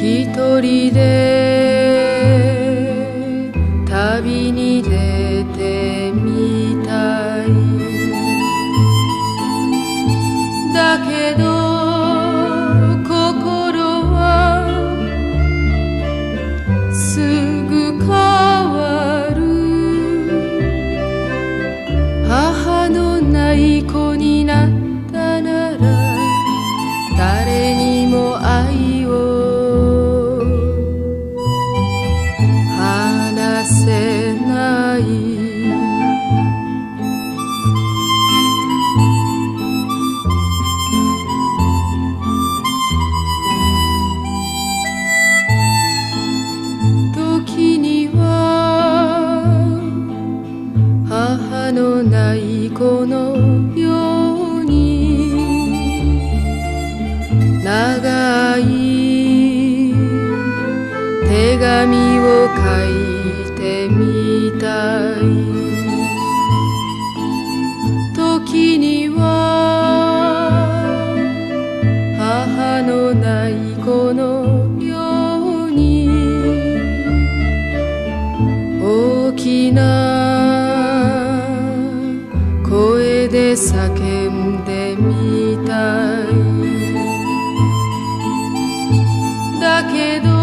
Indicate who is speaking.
Speaker 1: 一人で旅に出てみたい。だけど心はすぐ変わる。母のない子になったなら誰にも愛を話せない。時には母のない子のように長い手紙を書いてみたい。時には母のない子のように大きな声で叫んでみたい。だけど